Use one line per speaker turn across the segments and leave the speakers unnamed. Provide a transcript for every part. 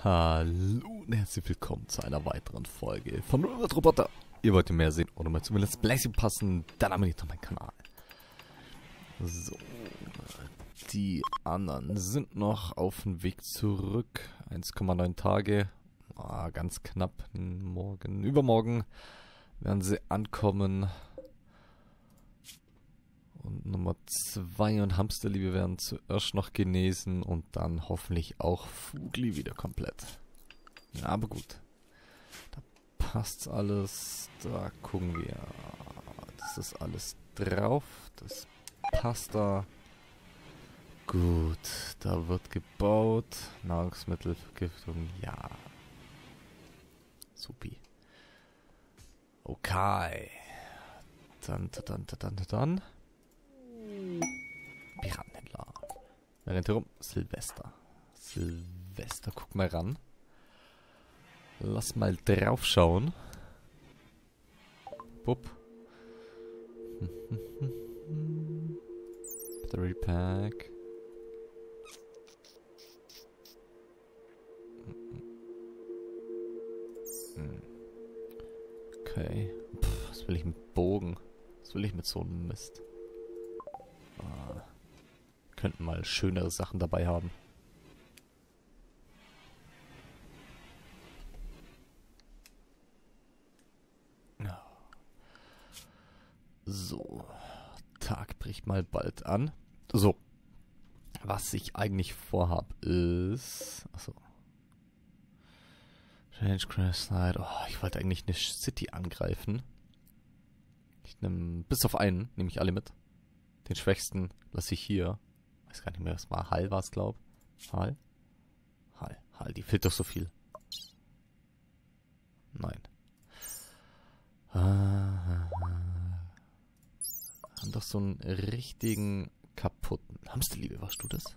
Hallo und herzlich willkommen zu einer weiteren Folge von Roboter. Ihr wollt mehr sehen oder mal zum Let's Play passen, dann abonniert doch meinen Kanal. So, die anderen sind noch auf dem Weg zurück. 1,9 Tage, ganz knapp. Morgen, übermorgen werden sie ankommen. Und Nummer 2 und Hamsterliebe werden zuerst noch genesen und dann hoffentlich auch Fugli wieder komplett. Ja, aber gut. Da passt alles. Da gucken wir. Das ist alles drauf. Das passt da. Gut. Da wird gebaut. Nahrungsmittelvergiftung. Ja. Supi. Okay. Dann. Piranhändler. Wer rennt herum? Silvester. Guck mal ran. Lass mal drauf schauen. Bupp. Battery Pack. Okay. Was will ich mit Bogen? Was will ich mit so einem Mist? Könnten mal schönere Sachen dabei haben. So. Tag bricht mal bald an. So. Was ich eigentlich vorhab ist... Achso. Change Crash Night. Oh, ich wollte eigentlich eine City angreifen. Ich nehme... Bis auf einen nehme ich alle mit. Den schwächsten lasse ich hier. Weiß gar nicht mehr, was war. Hall war es, glaub. Hall, die fehlt doch so viel. Nein. Haben doch so einen richtigen kaputten. Hamsterliebe, warst du das?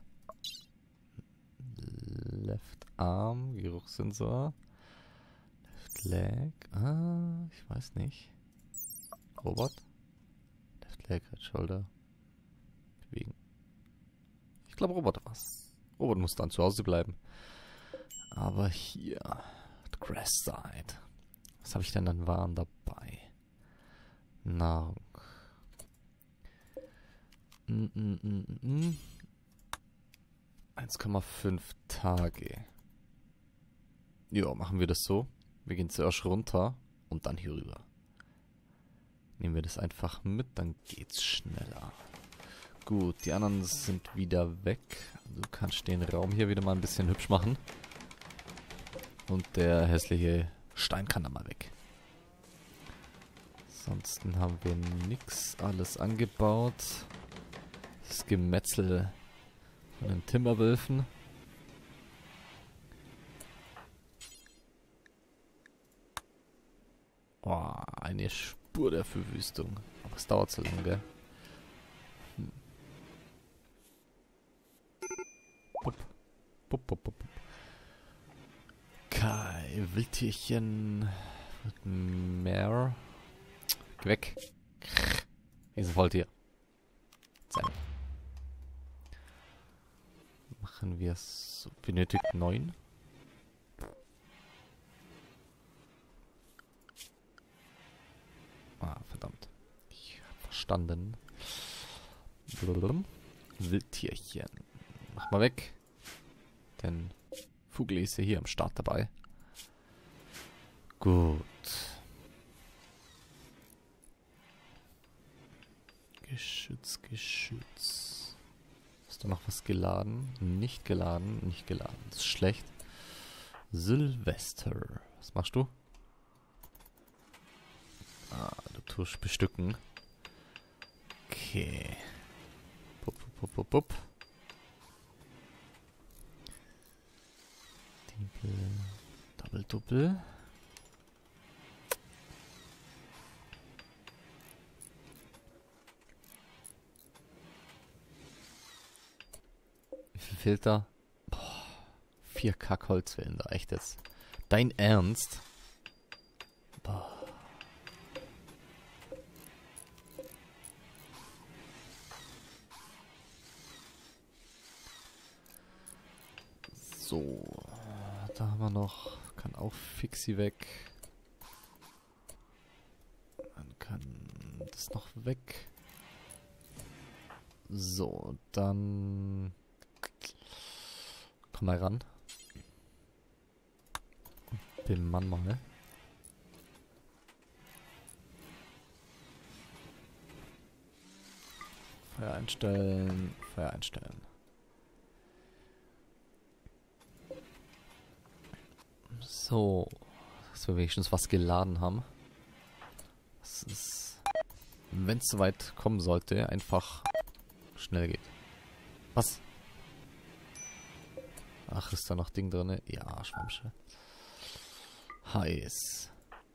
Left Arm, Geruchssensor. Left Leg. Ich weiß nicht. Robot. Left Leg, Right Shoulder. Bewegen. Ich glaube, Roboter war's. Robot muss dann zu Hause bleiben. Aber hier. Grass Side. Was habe ich denn an Waren dabei? Nahrung. 1,5 Tage. Ja, machen wir das so. Wir gehen zuerst runter und dann hier rüber. Nehmen wir das einfach mit, dann geht's schneller. Gut, die anderen sind wieder weg. Du kannst den Raum hier wieder mal ein bisschen hübsch machen. Und der hässliche Stein kann da mal weg. Ansonsten haben wir nix. Alles angebaut. Das Gemetzel von den Timberwölfen. Oh, eine Spur der Verwüstung. Aber es dauert so lange, gell? Okay, Wildtierchen. Mehr. Geh weg. Riesen Volltier. Sein. Machen wir es so. Benötigt 9. Verdammt. Ich hab verstanden. Wildtierchen. Mach mal weg. Denn Fugli ist ja hier am Start dabei. Gut. Geschütz. Hast du noch was geladen? Nicht geladen. Das ist schlecht. Silvester. Was machst du? Du tust bestücken. Okay. Pup. Double. Wie viel fehlt da? 4 Kackholzwellen da, echt jetzt. Dein Ernst? Boah. So. da haben wir noch. Kann auch Fixie weg. Dann kann das noch weg. So, dann... Komm mal ran. Den Mann mal. Feuer einstellen. Feuer einstellen. So. Dass wir wenigstens was geladen haben. Das ist... Wenn es soweit kommen sollte, einfach schnell geht. Was? Ach, ist da noch Ding drin? Ja, Schwämmsche. Heiß.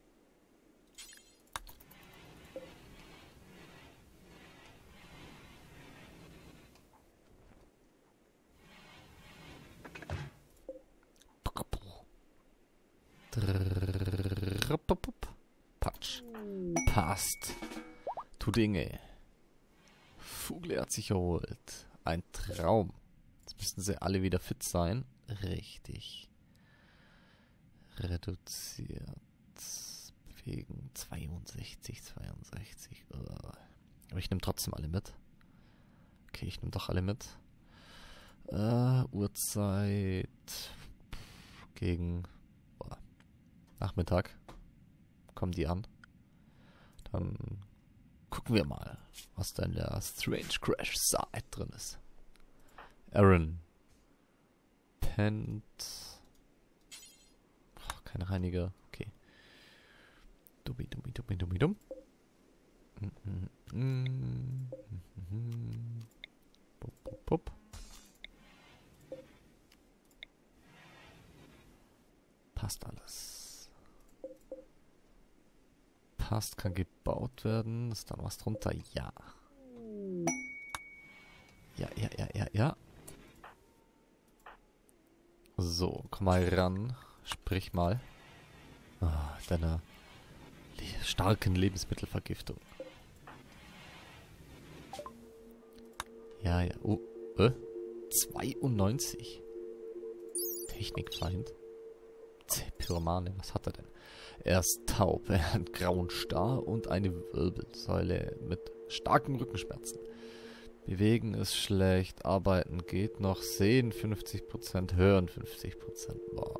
Patsch. Passt. Tu Dinge. Vogel hat sich erholt. Ein Traum. Jetzt müssten sie alle wieder fit sein. Richtig. Reduziert. Bewegen. 62. Aber ich nehme trotzdem alle mit. Okay, ich nehme doch alle mit. Uhrzeit. Gegen Nachmittag. Kommen die an. Dann gucken wir mal, was da in der Strange Crash Site drin ist. Aaron. Pennt. Kein Reiniger. Okay. Dummi. Pup. Passt alles. Passt, kann gebaut werden. Ist da noch was drunter? Ja. Ja. So, komm mal ran. Sprich mal. Deiner starken Lebensmittelvergiftung. Ja. 92. Technikfeind. Pyromane, was hat er denn? Er ist taub, er hat einen grauen Star und eine Wirbelsäule mit starken Rückenschmerzen. Bewegen ist schlecht, arbeiten geht noch, sehen 50%, hören 50%. Boah.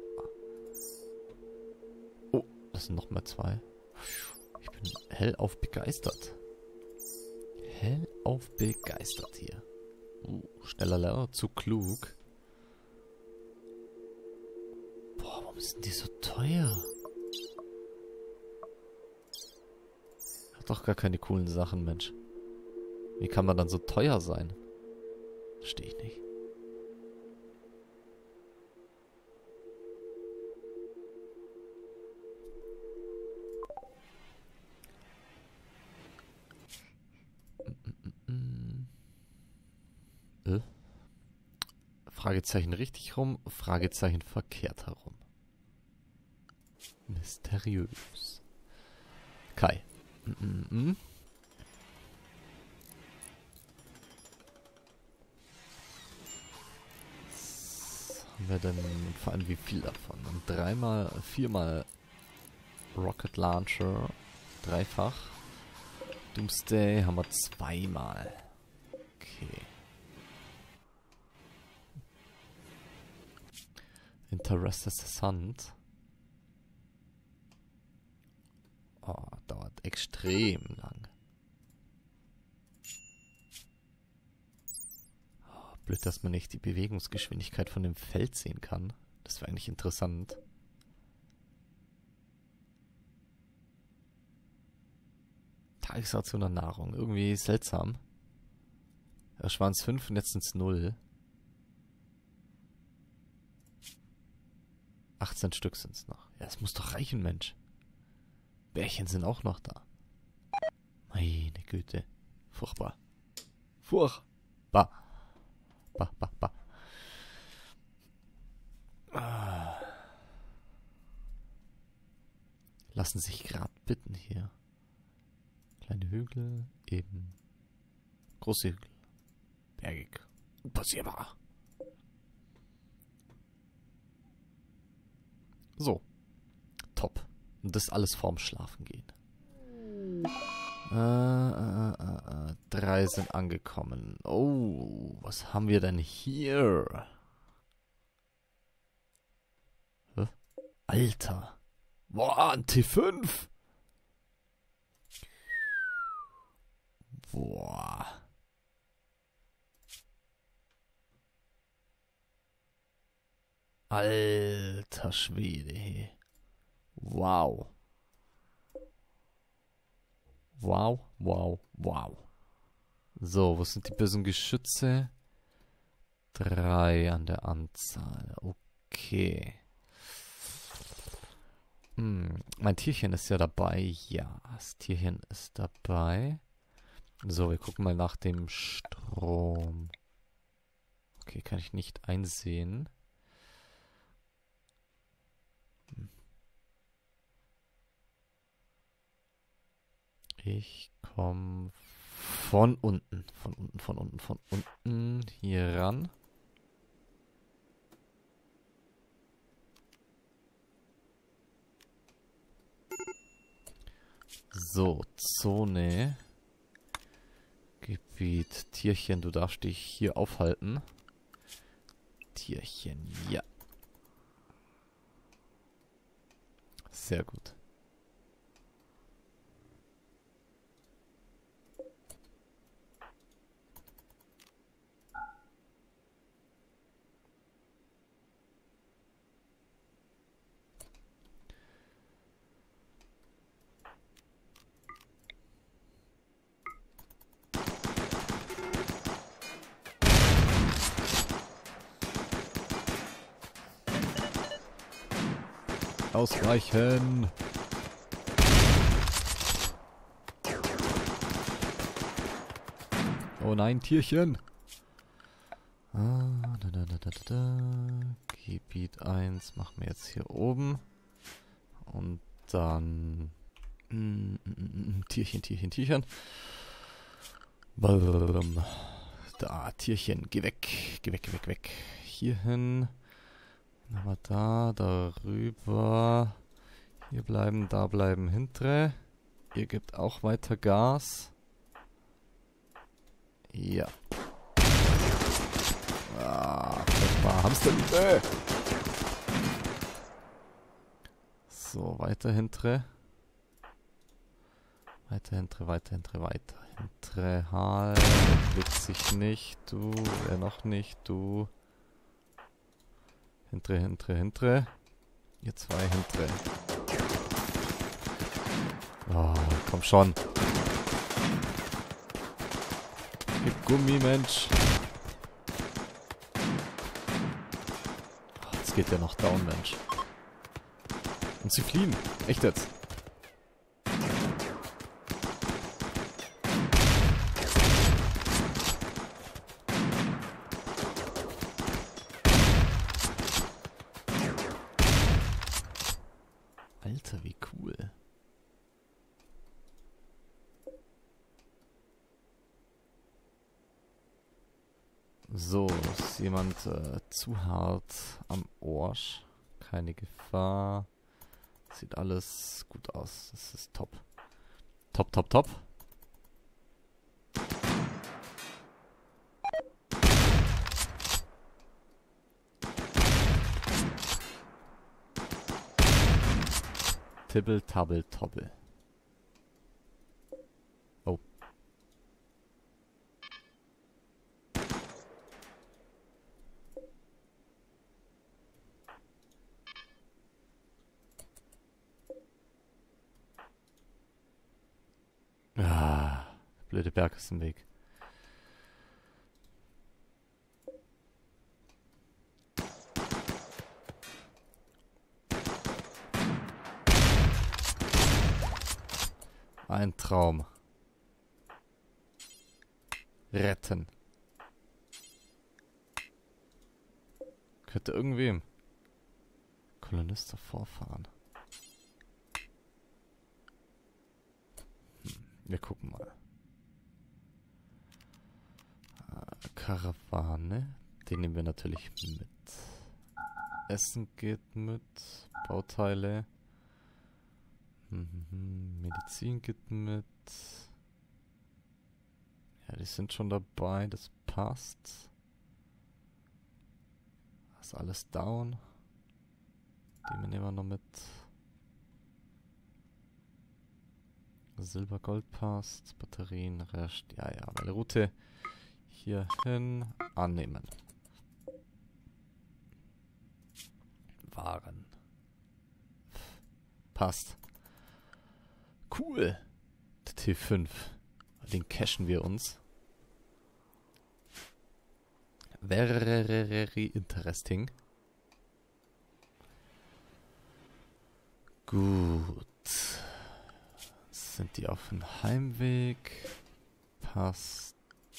Oh, das sind nochmal 2. Ich bin hellauf begeistert. Hellauf begeistert hier. Schneller lernen, zu klug. Boah, warum sind die so teuer? Hat doch gar keine coolen Sachen, Mensch. Wie kann man dann so teuer sein? Verstehe ich nicht. Fragezeichen richtig rum, Fragezeichen verkehrt herum. Mysteriös. Kai. Was haben wir denn, vor allem wie viel davon? Und 4-mal Rocket Launcher, dreifach. Doomsday haben wir 2-mal. Okay. Interessant. Oh, dauert extrem lang. Oh, blöd, dass man nicht die Bewegungsgeschwindigkeit von dem Feld sehen kann. Das wäre eigentlich interessant. Tagesration an Nahrung. Irgendwie seltsam. Erst waren es 5 und jetzt sind es 0. 18 Stück sind es noch. Ja, es muss doch reichen, Mensch. Bärchen sind auch noch da. Meine Güte. Furchtbar. Furchtbar. Bah. Lassen sich gerade bitten hier. Kleine Hügel, eben. Große Hügel. Bergig. Unpassierbar. So. Top. Und das alles vorm Schlafen gehen. 3 sind angekommen. Oh, was haben wir denn hier? Hä? Alter. Boah, ein T5. Boah. Alter Schwede. Wow. Wow, wow, wow. So, wo sind die bösen Geschütze? 3 an der Anzahl. Okay. Mein Tierchen ist ja dabei. Ja, das Tierchen ist dabei. So, wir gucken mal nach dem Strom. Okay, kann ich nicht einsehen. Ich komme von unten. Von unten hier ran. So, Zone. Gebiet. Tierchen, du darfst dich hier aufhalten. Tierchen, ja. Sehr gut. Ausweichen! Oh nein, Tierchen! Gebiet 1 machen wir jetzt hier oben. Und dann... Tierchen. Da, Tierchen, geh weg. Hier hin. Aber darüber. Hier bleiben, da bleiben hintere. Ihr gebt auch weiter Gas. Ja. Das war Hamsterliebe. So, weiter hintere. Weiter hintere. Halt. Bewegt sich nicht. Du. Wer noch nicht. Du. Hintere. Ihr 2 hintere. Oh, komm schon. Gib Gummi, Mensch. Oh, jetzt geht der noch down, Mensch. Und sie fliehen. Echt jetzt. Alter, wie cool. So, ist jemand zu hart am Arsch. Keine Gefahr. Sieht alles gut aus. Das ist top. Top. Tibbel, tabbel, tobbel. Oh. Blöde Berg ist im Weg. Ein Traum. Retten. Könnte irgendwem. Kolonist vorfahren. Wir gucken mal. Karawane. Den nehmen wir natürlich mit. Essen geht mit. Bauteile. Medizin geht mit. Ja, die sind schon dabei. Das passt. Das ist alles down. Die nehmen wir noch mit. Silber, Gold passt. Batterien, Rest. Ja, meine Route hierhin annehmen. Waren. Passt. Cool. Der T5. Den cashen wir uns. Very interesting. Gut. Sind die auf dem Heimweg? Passt.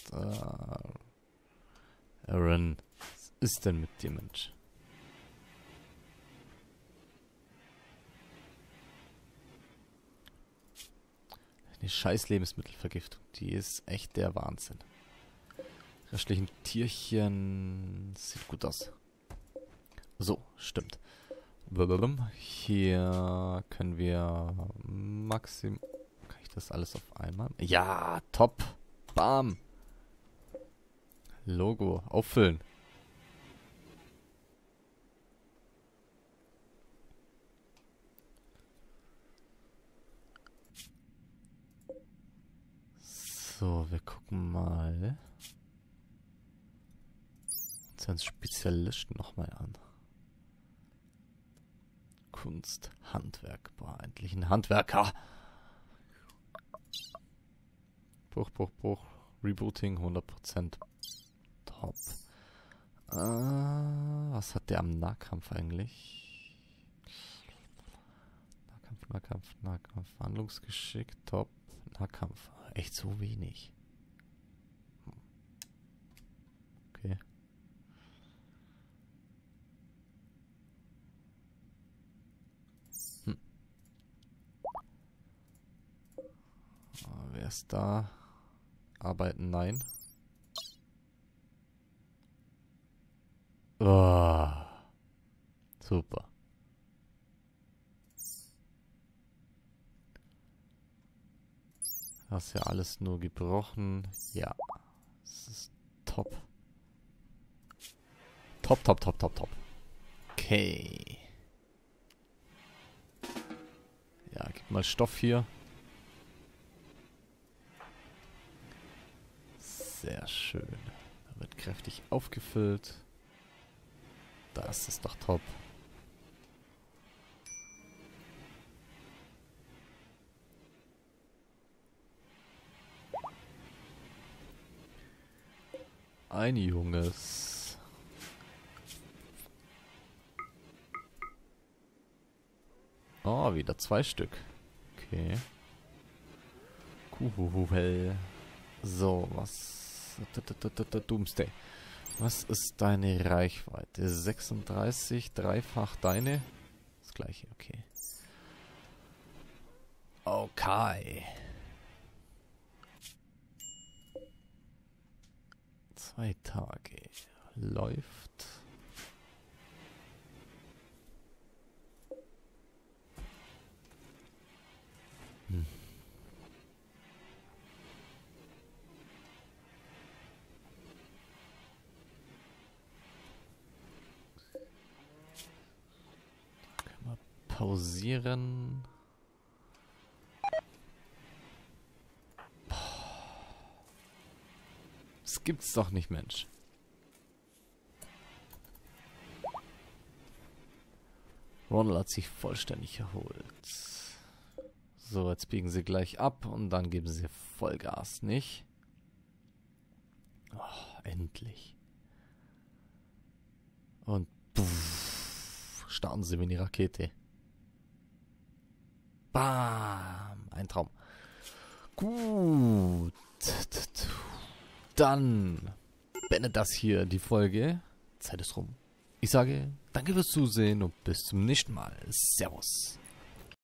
Aaron, was ist denn mit dir, Mensch? Die scheiß Lebensmittelvergiftung, die ist echt der Wahnsinn. Restlichen Tierchen sieht gut aus. So, stimmt. Hier können wir Kann ich das alles auf einmal? Ja, top. Bam. Logo, auffüllen. So, wir gucken mal uns einen Spezialisten nochmal an. Kunst, Handwerk. Boah, endlich ein Handwerker. Bruch. Rebooting 100%. Top. Was hat der am Nahkampf eigentlich? Nahkampf. Handlungsgeschick, top. Nahkampf. Echt so wenig. Okay. Wer ist da? Arbeiten, nein. Oh, super. Das ist ja alles nur gebrochen. Ja. Das ist top. Top. Okay. Ja, gib mal Stoff hier. Sehr schön. Da wird kräftig aufgefüllt. Das ist doch top. Ein Junges. Oh, wieder 2 Stück. Okay. Cool. So, was... Doomsday. Was ist deine Reichweite? 36, dreifach deine? Das gleiche, okay. Okay. 2 Tage. Läuft. Pausieren. Das gibt's doch nicht, Mensch. Ronald hat sich vollständig erholt. So, jetzt biegen sie gleich ab und dann geben sie Vollgas, nicht? Oh, endlich. Und puff, starten sie wie eine Rakete. Bam! Ein Traum. Gut. Dann beendet das hier die Folge. Zeit ist rum. Ich sage, danke fürs Zusehen und bis zum nächsten Mal. Servus.